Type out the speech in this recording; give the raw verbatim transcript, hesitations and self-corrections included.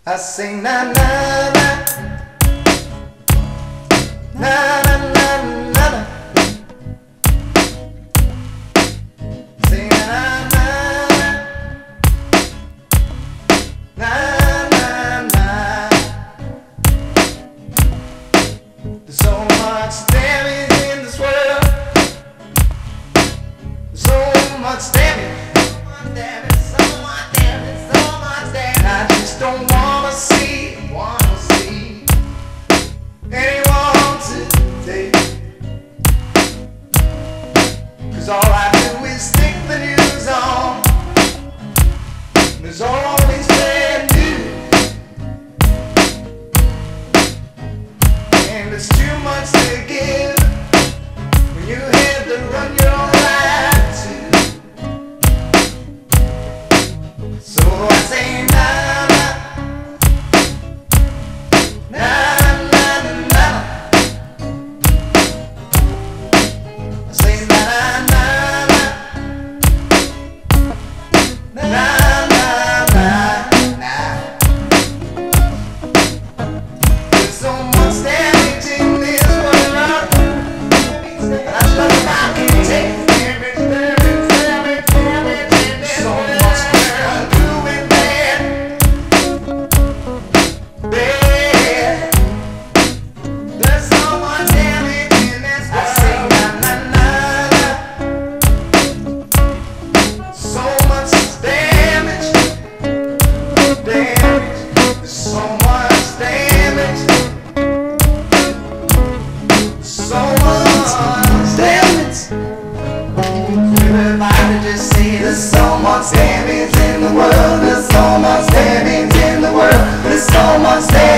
I sing na na na na na na na na. Sing na na na na na. There's so much damage in this world. There's so much damage. Damage, so much damage, so much damage. I just don't wanna see, wanna see anyone today. Cause all I do is stick the news on. There's always bad news, and it's too much to give when you have to run your life too. So I say na na na na na. I say na na na na na na na. There's so much damage in this world, and I love if I can take. There's so much damage in the world. There's so much damage in the world. There's so much damage.